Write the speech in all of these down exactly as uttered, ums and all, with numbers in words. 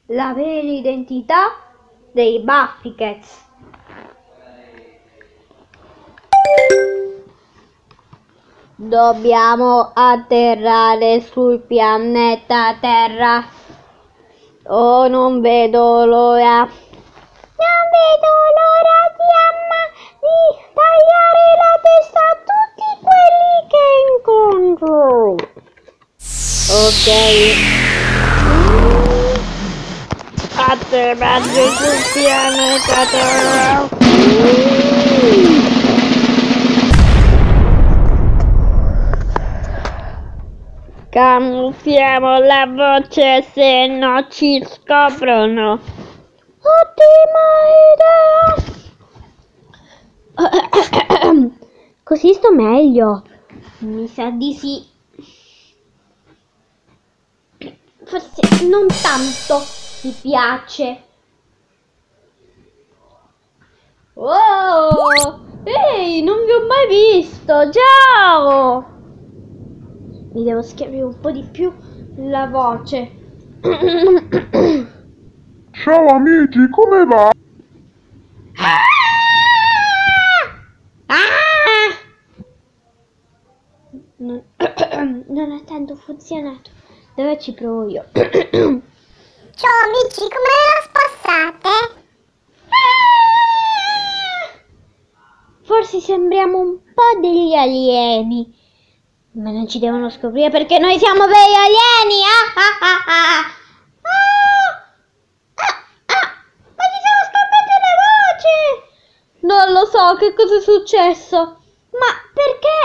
la vera identità dei Bufficates. Dobbiamo atterrare sul pianeta Terra. Oh, non vedo l'ora. Non vedo l'ora di, amma- di tagliare la testa a tutti quelli che incontro. Ok. Atterraggio sul pianeta Terra. Camuffiamo la voce se non ci scoprono. Ottima idea! Così sto meglio. Mi sa di sì. Forse non tanto mi piace. Oh! Ehi, non vi ho mai visto! Ciao! Mi devo schiarire un po' di più la voce. Ciao amici, come va? Ah! Ah! Non, non ha tanto funzionato. Dove ci provo io? Ciao amici, come la spassate? Forse sembriamo un po' degli alieni. Ma non ci devono scoprire perché noi siamo veri alieni! Ah, ah, ah, ah. Ah! Ah, ah. Ma ci siamo scambiate le voci! Non lo so che cosa è successo. Ma perché?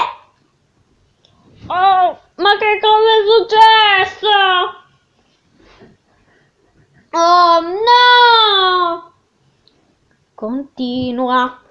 Oh, ma che cosa è successo? Oh no! Continua.